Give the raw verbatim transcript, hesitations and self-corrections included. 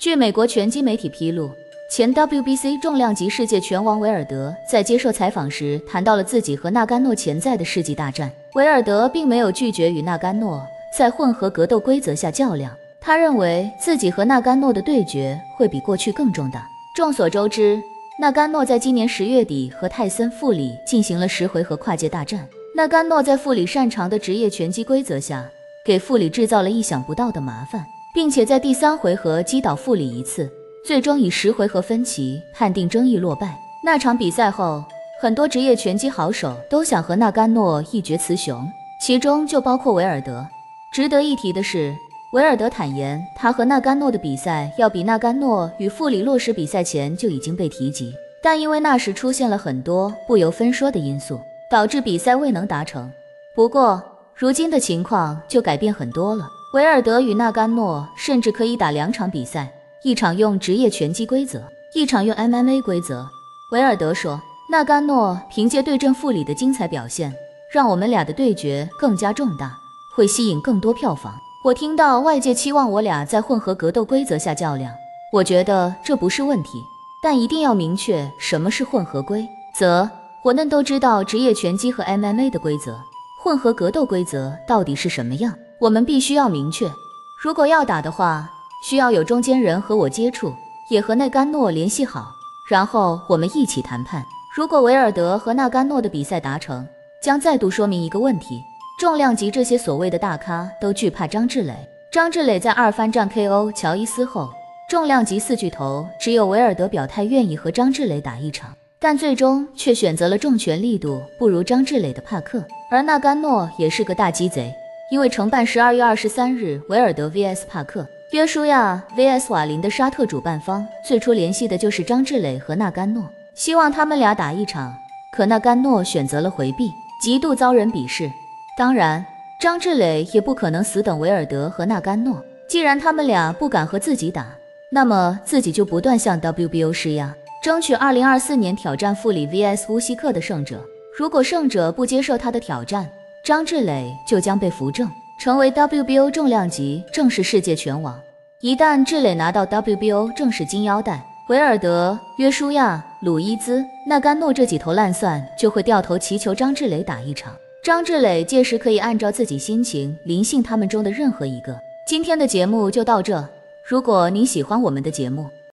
据美国拳击媒体披露，前 W B C 重量级世界拳王维尔德在接受采访时谈到了自己和纳甘诺潜在的世纪大战。维尔德并没有拒绝与纳甘诺在混合格斗规则下较量，他认为自己和纳甘诺的对决会比过去更重大。众所周知，纳甘诺在今年十月底和泰森·富里进行了十回合跨界大战。纳甘诺在富里擅长的职业拳击规则下，给富里制造了意想不到的麻烦，并且在第三回合击倒富里一次，最终以十回合分歧判定争议落败。那场比赛后，很多职业拳击好手都想和纳甘诺一决雌雄，其中就包括维尔德。值得一提的是，维尔德坦言，他和纳甘诺的比赛要比纳甘诺与富里落实比赛前就已经被提及，但因为那时出现了很多不由分说的因素，导致比赛未能达成。不过，如今的情况就改变很多了，维尔德与纳甘诺甚至可以打两场比赛，一场用职业拳击规则，一场用 M M A 规则。维尔德说，纳甘诺凭借对阵富里的精彩表现，让我们俩的对决更加重大，会吸引更多票房。我听到外界期望我俩在混合格斗规则下较量，我觉得这不是问题，但一定要明确什么是混合规则。我们都知道职业拳击和 M M A 的规则，混合格斗规则到底是什么样，我们必须要明确。如果要打的话，需要有中间人和我接触，也和纳甘诺联系好，然后我们一起谈判。如果维尔德和纳甘诺的比赛达成，将再度说明一个问题，重量级这些所谓的大咖都惧怕张志磊。张志磊在二番战 K O 乔伊斯后，重量级四巨头只有维尔德表态愿意和张志磊打一场，但最终却选择了重拳力度不如张志磊的帕克。而纳甘诺也是个大鸡贼，因为承办十二月二十三日维尔德 V S 帕克、约书亚 V S 瓦林的沙特主办方最初联系的就是张志磊和纳甘诺，希望他们俩打一场，可纳甘诺选择了回避，极度遭人鄙视。当然，张志磊也不可能死等维尔德和纳甘诺，既然他们俩不敢和自己打，那么自己就不断向 W B O 施压，争取二零二四年挑战富里 V S 乌西克的胜者。如果胜者不接受他的挑战，张志磊就将被扶正，成为 W B O 重量级正式世界拳王。一旦志磊拿到 W B O 正式金腰带，维尔德、约书亚、鲁伊兹、纳甘诺这几头烂蒜就会掉头祈求张志磊打一场。张志磊届时可以按照自己心情临幸他们中的任何一个。今天的节目就到这，如果您喜欢我们的节目，